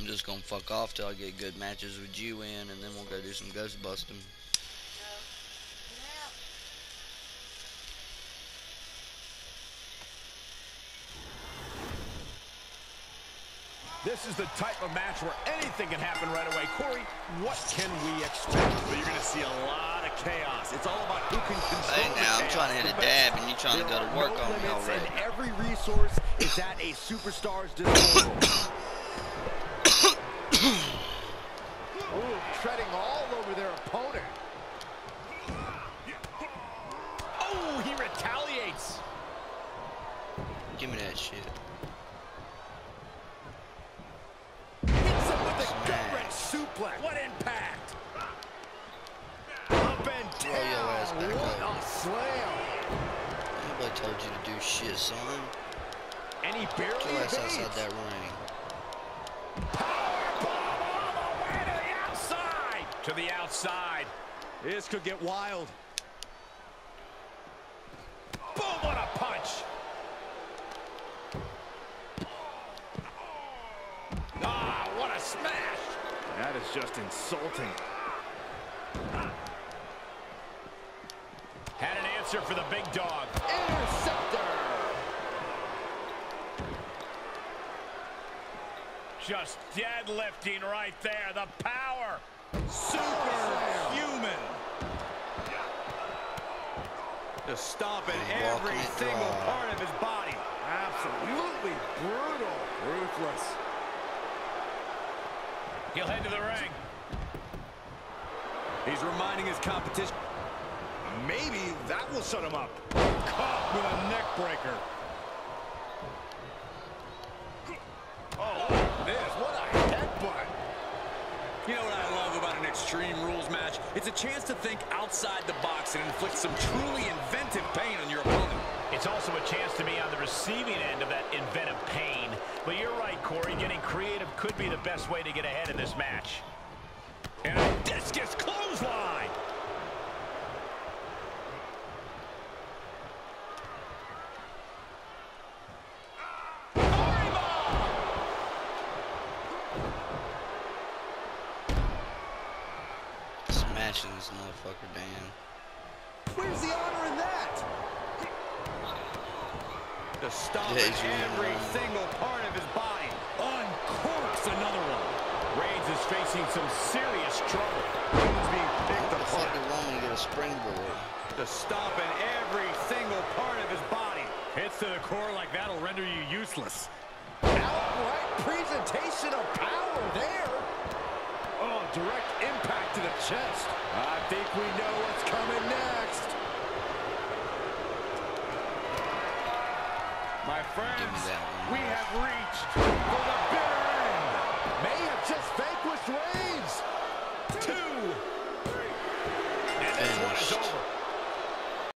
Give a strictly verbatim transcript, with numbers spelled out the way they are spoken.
I'm just gonna fuck off till I get good matches with you in, and then we'll go do some ghost busting. This is the type of match where anything can happen right away. Corey, what can we expect? Well, you're going to see a lot of chaos. It's all about who can control Hey, now, the I'm chaos trying to hit a dab, and you're trying to go to work on me already. And every resource is at a superstar's disposal. Ooh, treading all over their opponent. Oh, he retaliates. Give me that shit. With a gut-wrench suplex. What impact? Up and Throw your ass down. back What up. a slam. Nobody told you to do shit, son. And he barely Get your ass evades. outside that ring. Powerbomb all the way to the outside. To the outside. This could get wild. Boom, what a punch. Ah, what a smash. That is just insulting. Had an answer for the big dog. Interceptor. Just deadlifting right there. The power. Superhuman. Just stomping every single part of his body. Absolutely brutal. Ruthless. He'll head to the ring. He's reminding his competition. Maybe that will shut him up. Caught with a neck breaker. Oh, this, what a headbutt. You know what I love about an Extreme Rules match? It's a chance to think outside the box and inflict some truly inventive pain on your opponent. It's also a chance to be on the receiving end of that inventive pain. But you're right, Corey. Getting creative could be the best way to get ahead in this match. And a discus clothesline. Smashing this motherfucker, Dan. Where's the honor in that? To stop Yeah, at he's every really single part of his body. Uncorks another one. Reigns is facing some serious trouble. He's being picked What the fuck apart. did Roman get a springboard? To stop at every single part of his body. Hits to the core like that'll render you useless. Outright presentation of power there. Oh, direct impact to the chest. I think we know what's coming next. My friends, Give me that one. we have reached